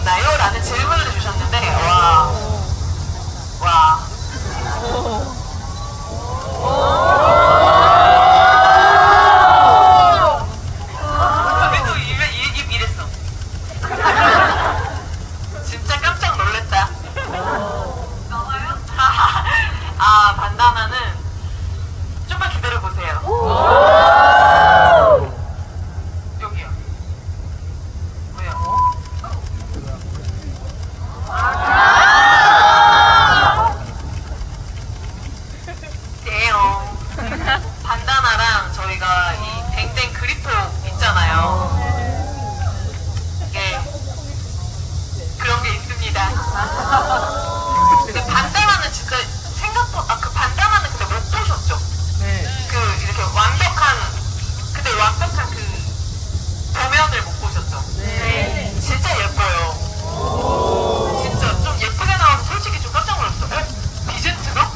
없나요? 라는 질문을 주셨는데, 와. 근데 또 이랬어. 진짜 깜짝 놀랬다. 나와요? 아, 반다나는 좀만 기다려보세요. 여기요. 왜요? 네요. 반다나랑 저희가 이 댕댕 그립톡 있잖아요. 이게 그런 게 있습니다. 근데 반다나는 진짜 생각보다 그 반다나는 근데 못 보셨죠? 네. 그 이렇게 완벽한 그 도면을 못 보셨죠? 네. 진짜 예뻐요. 진짜 좀 예쁘게 나와서 솔직히 좀 깜짝 놀랐어. 에? 비젠트가?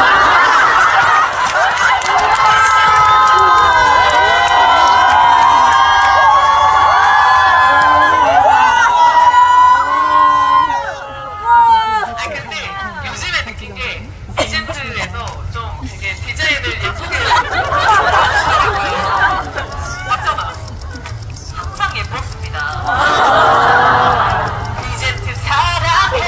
아니 근데 요즘에 느낀 게 비젠트에서 좀 되게 디자인을 예쁘게 하시더라고요. 맞잖아. 항상 예뻤습니다. 비젠트 사랑해.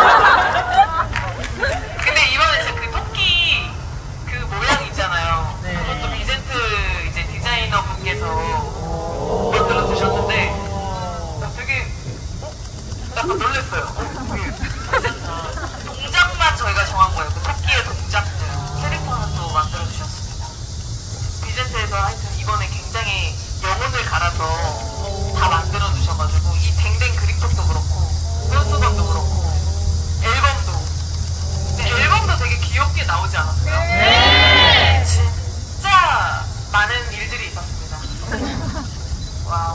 근데 이번에 진짜 그 토끼 그 모양 있잖아요. 네. 그것도 비젠트 이제 디자이너 분께서 만들어 주셨는데 되게 약간 놀랐어요. 동작만 저희가 정한 거예요. 그 토끼의 동작들 캐릭터는 또 만들어 주셨습니다. 비젠트에서 하여튼 이번에 굉장히 영혼을 갈아서 다 만들어 주셔가지고 이 댕댕 그립톡도 그렇고 손수건도 그렇고 앨범도 근데 앨범도 되게 귀엽게 나오지 않았어요? 네! 진짜 많은 일들이 있었습니다. 와우.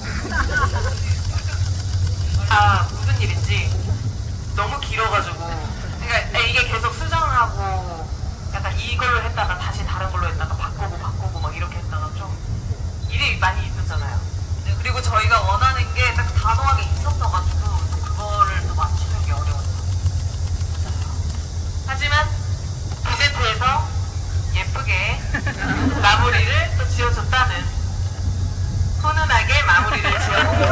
아 무슨 일인지 너무 길어가지고 그러니까 이게 계속 수정하고 약간 이걸로 했다가 다시 다른 걸로 했다가 바꾸고 막 이렇게 했다가 좀 일이 많이 있었잖아요. 네, 그리고 저희가 원하는 게 딱 단호하게 있었어가지고 또 그거를 또 맞추는 게 어려웠어요. 하지만 비젠트에서 예쁘게 마무리를 또 지어줬다는 훈훈하게 마무리를 지어줍니다.